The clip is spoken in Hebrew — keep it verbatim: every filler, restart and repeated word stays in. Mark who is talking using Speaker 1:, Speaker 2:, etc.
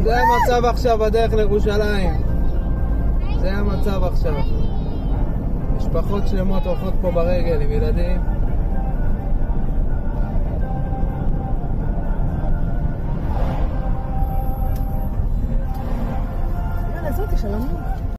Speaker 1: זה המצב עכשיו בדרך לירושלים. זה המצב עכשיו. משפחות שלמות הולכות פה ברגל עם ילדים.
Speaker 2: יאללה, זאתי, שלום.